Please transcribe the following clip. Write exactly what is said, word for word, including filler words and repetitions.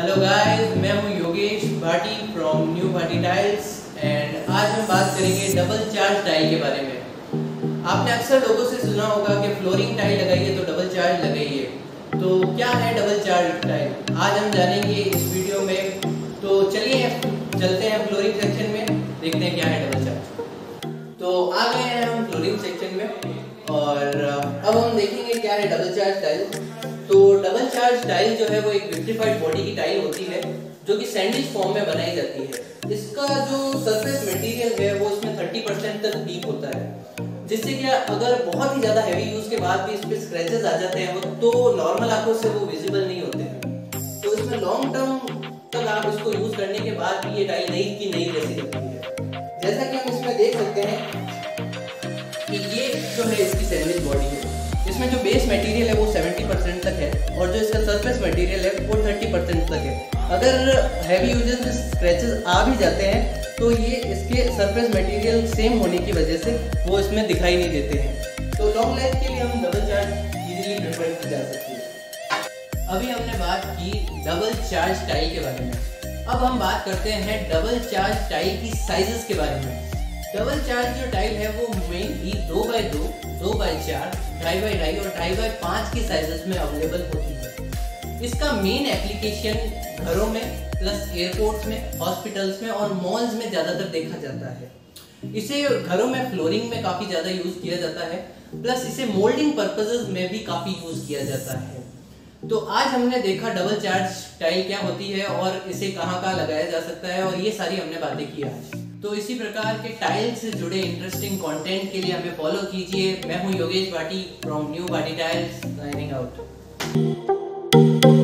Hello guys, मैं हूं Yogesh Bhati from new Bhati tiles and आज हम बात करेंगे डबल चार्ज टाइल के बारे में। आपने अक्सर लोगों से सुना होगा कि फ्लोरिंग टाइल लगाइए तो डबल चार्ज लगाइए। तो क्या है डबल चार्ज टाइल, आज हम जानेंगे इस वीडियो में। तो चलिए चलते हैं फ्लोरिंग सेक्शन में, देखते हैं क्या है डबल चार्ज। तो आ गए हैं हम फ्लोरिंग सेक्शन में और अब हम देखेंगे क्या है डबल चार्ज टाइल। तो डबल चार्ज टाइल जो है वो एक विट्रिफाइड बॉडी की टाइल होती है जो कि सैंडविच फॉर्म में बनाई जाती है। इसका जो सरफेस मटेरियल है वो इसमें तीस परसेंट तक डीप होता है, जिससे कि अगर बहुत ही ज़्यादा हैवी यूज़ के बाद भी इस पे स्क्रैचेस आ जाते हैं वो तो नॉर्मल आंखों से वो विजिबल नहीं होते हैं। तो इसमें लॉन्ग टर्म तक आप इसको यूज़ करने के बाद भी ये टाइल नई की नई जैसी लगती है। जैसा कि हम इसमें देख सकते हैं कि ये जो है इसकी सैंडविच बॉडी है। इसमें जो बेस मटेरियल है वो सत्तर परसेंट तक है और जो इसका सरफेस मटेरियल है वो तीस परसेंट तक है। अगर हैवी यूजेस में स्क्रैचेस आ भी जाते हैं तो ये इसके सरफेस मटेरियल सेम होने की वजह से वो इसमें दिखाई नहीं देते हैं। तो लॉन्ग लाइफ के लिए हम डबल चार्ज इजीली प्रेफर की जा सकती है। अभी हमने बात की डबल चार्ज टाइल के बारे में, अब हम बात करते हैं डबल चार्ज टाइल की साइजेस के बारे में। डबल चार्ज जो टाइल है वो मेनली दो बाई दो, दो बाई चार, ढाई बाई ढाई और ढाई बाई पाँच के साइजेस में अवेलेबल होती है। इसका मेन एप्लीकेशन घरों में प्लस एयरपोर्ट्स में, हॉस्पिटल्स में और मॉल्स में ज़्यादातर देखा जाता है। इसे घरों में फ्लोरिंग में काफ़ी ज़्यादा यूज़ किया जाता है, प्लस इसे मोल्डिंग पर्पसेस में भी काफ़ी यूज़ किया जाता है। तो आज हमने देखा डबल चार्ज टाइल क्या होती है और इसे कहाँ कहाँ लगाया जा सकता है और ये सारी हमने बातें की आज। तो इसी प्रकार के टाइल से जुड़े इंटरेस्टिंग कंटेंट के लिए हमें फॉलो कीजिए। मैं हूँ Yogesh Bhati from new Bhati tiles, signing out.